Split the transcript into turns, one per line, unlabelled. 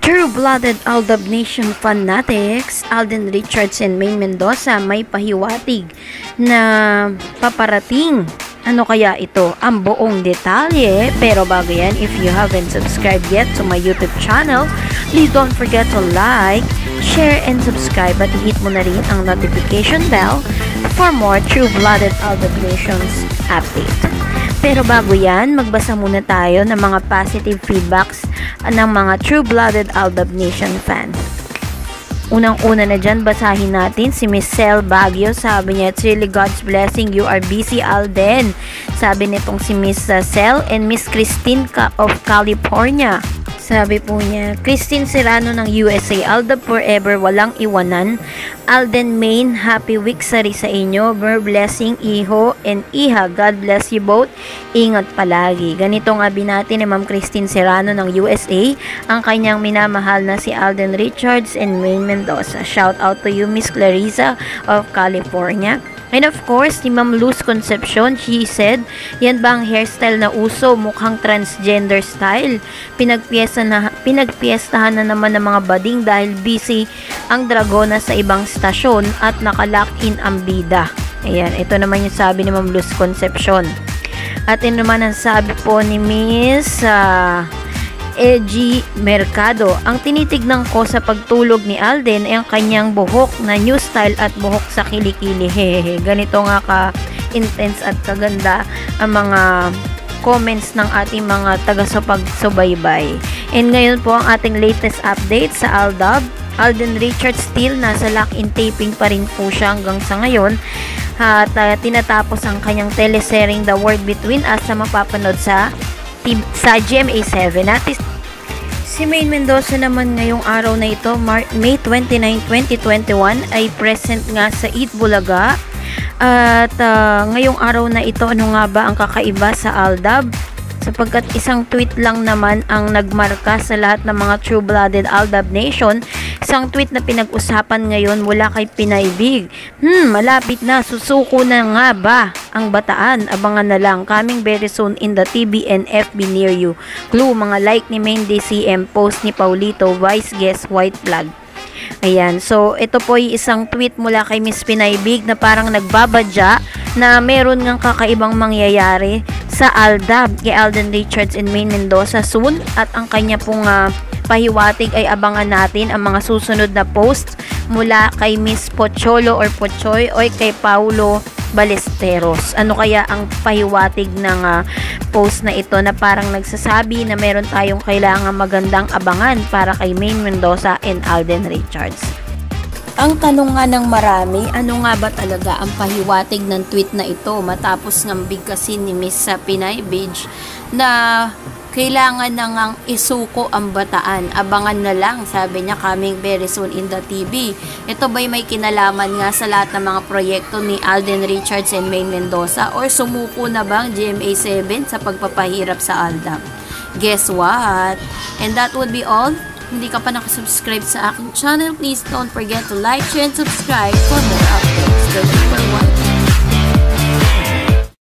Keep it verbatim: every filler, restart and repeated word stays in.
True-blooded Aldab Nation fanatics, Alden Richards and Maine Mendoza may pahiwatig na paparating. Ano kaya ito? Ang buong detalye. Pero bago yan, if you haven't subscribed yet to my YouTube channel, please don't forget to like, share, and subscribe at hit mo na rin ang notification bell for more True-blooded Aldab Nations update. Pero bago yan, magbasa muna tayo ng mga positive feedbacks ng mga True-blooded Aldab Nation fan. Unang-una na dyan, basahin natin si Miss Cel Baguio. Sabi niya, it's really God's blessing. You are busy, Alden. Sabi nitong si Miss Cel and Miss Christine of California. Sabi po niya, Christine Serrano ng U S A, Aldab forever, walang iwanan. Alden, Maine, happy week sari sa inyo. More blessing, Iho and Iha. God bless you both. Ingat palagi. Ganito nga binati ni Ma'am Christine Serrano ng U S A ang kanyang minamahal na si Alden Richards and Maine Mendoza. Shout out to you, Miss Clarissa of California. And of course, si Ma'am Luz Concepcion, she said, yan ba ang hairstyle na uso? Mukhang transgender style. Pinagpiesta na, pinagpiestahan na naman ng mga bading dahil busy ang Dragona sa ibang stasyon at nakalock in ang bida. Ayan, ito naman yung sabi ni Ma'am Luz Concepcion. At ito naman ang sabi po ni Miss Uh, E G Mercado. Ang tinitignan ko sa pagtulog ni Alden ay ang kanyang buhok na new style at buhok sa kilikili. Hehehe. Ganito nga ka-intense at kaganda ang mga comments ng ating mga taga-subaybay. And ngayon po ang ating latest update sa Aldab. Alden Richards still nasa lock-in taping pa rin po siya hanggang sa ngayon. At uh, tinatapos ang kanyang teleserye The Word Between Us na mapapanood sa sa G M A seven. At si Maine Mendoza naman ngayong araw na ito, May twenty-ninth, twenty twenty-one, ay present nga sa Eat Bulaga. At uh, ngayong araw na ito, ano nga ba ang kakaiba sa Aldab? Sapagkat isang tweet lang naman ang nagmarka sa lahat ng mga True-blooded Aldab Nation. Isang tweet na pinag-usapan ngayon mula kay Pinaybig. Hmm, malapit na. Susuko na nga ba ang Bataan? Abangan na lang. Coming very soon in the T V and F B near you. Clue, mga like ni Maine D C M, post ni Paulito, Vice Guest, White Flag. Ayan, so ito po yung isang tweet mula kay Miss Pinaybig na parang nagbabadya na meron ngang kakaibang mangyayari sa Aldab kay Alden Richards and Maine Mendoza soon. At ang kanya pong uh, pahiwatig ay abangan natin ang mga susunod na posts mula kay Miss Pocholo or Pochoy o kay Paulo Balesteros. Ano kaya ang pahiwatig ng uh, post na ito na parang nagsasabi na meron tayong kailangan magandang abangan para kay Maine Mendoza and Alden Richards? Ang tanong nga ng marami, ano nga ba talaga ang pahiwatig ng tweet na ito matapos ng bigkasin ni Miss Pinaybig na kailangan na ngang isuko ang Bataan. Abangan na lang, sabi niya, coming very soon in the T V. Ito ba'y may kinalaman nga sa lahat ng mga proyekto ni Alden Richards and Maine Mendoza or sumuko na bang G M A seven sa pagpapahirap sa Aldab? Guess what? And that would be all. Hindi ka pa nakasubscribe sa aking channel, please don't forget to like, share, and subscribe for more updates. Thank you for watching.